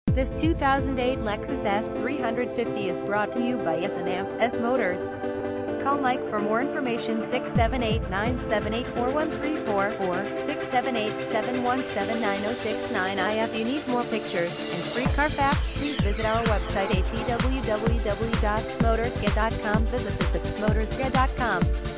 This 2008 Lexus S350 is brought to you by S&S Motors. Call Mike for more information 678-978-4134 or 678-717-9069. If you need more pictures and free Carfax, please visit our website at www.smotorsca.com. Visit us at smotorsca.com.